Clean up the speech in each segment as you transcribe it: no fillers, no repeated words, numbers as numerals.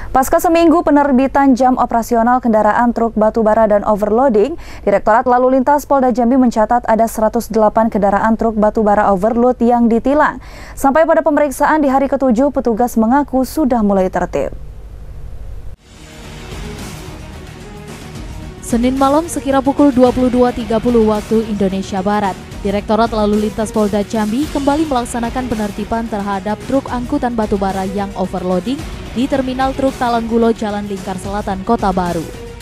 Pasca seminggu penerbitan jam operasional kendaraan truk batubara dan overloading, Direktorat Lalu Lintas Polda Jambi mencatat ada 108 kendaraan truk batubara overload yang ditilang. Sampai pada pemeriksaan di hari ke-7, petugas mengaku sudah mulai tertib. Senin malam sekira pukul 22.30 waktu Indonesia Barat, Direktorat Lalu Lintas Polda Jambi kembali melaksanakan penertiban terhadap truk angkutan batubara yang overloading di Terminal Truk Talanggulo Jalan Lingkar Selatan, Kota Baru.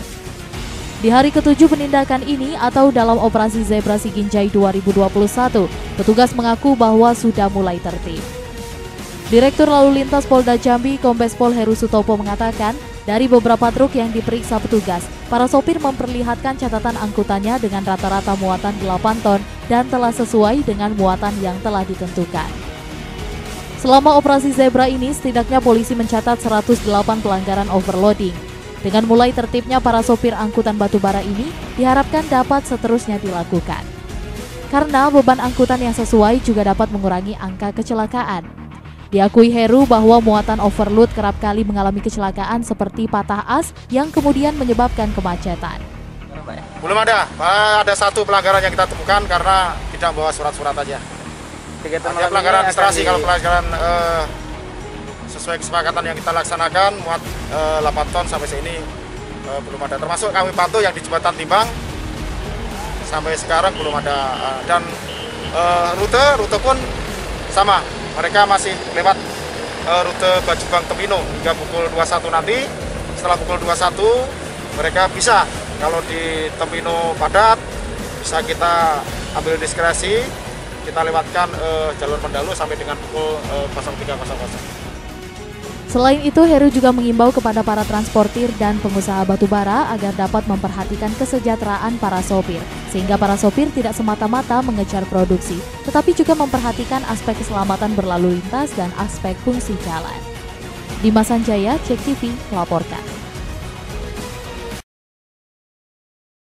Di hari ke-7 penindakan ini atau dalam operasi Zebra Siginjai 2021, petugas mengaku bahwa sudah mulai tertib. Direktur Lalu Lintas Polda Jambi, Kombes Pol Heru Sutopo mengatakan, dari beberapa truk yang diperiksa petugas, para sopir memperlihatkan catatan angkutannya dengan rata-rata muatan 8 ton dan telah sesuai dengan muatan yang telah ditentukan. Selama operasi Zebra ini, setidaknya polisi mencatat 108 pelanggaran overloading. Dengan mulai tertibnya para sopir angkutan batubara ini, diharapkan dapat seterusnya dilakukan. Karena beban angkutan yang sesuai juga dapat mengurangi angka kecelakaan. Diakui Heru bahwa muatan overload kerap kali mengalami kecelakaan seperti patah as yang kemudian menyebabkan kemacetan. Belum ada satu pelanggaran yang kita temukan karena tidak membawa surat-surat aja. Ada pelanggaran administrasi, kalau pelanggaran sesuai kesepakatan yang kita laksanakan muat 8 ton sampai sini belum ada. Termasuk kami pantau yang di Jembatan Timbang sampai sekarang belum ada. Dan rute pun sama. Mereka masih lewat rute Bajubang Tempino hingga pukul 21 nanti. Setelah pukul 21 mereka bisa, kalau di Tempino padat, bisa kita ambil diskresi, kita lewatkan jalur Mendalu sampai dengan pukul 03.00. Selain itu, Heru juga mengimbau kepada para transportir dan pengusaha batubara agar dapat memperhatikan kesejahteraan para sopir, sehingga para sopir tidak semata-mata mengejar produksi, tetapi juga memperhatikan aspek keselamatan berlalu lintas dan aspek fungsi jalan. Dimas Sanjaya, Cek TV, melaporkan.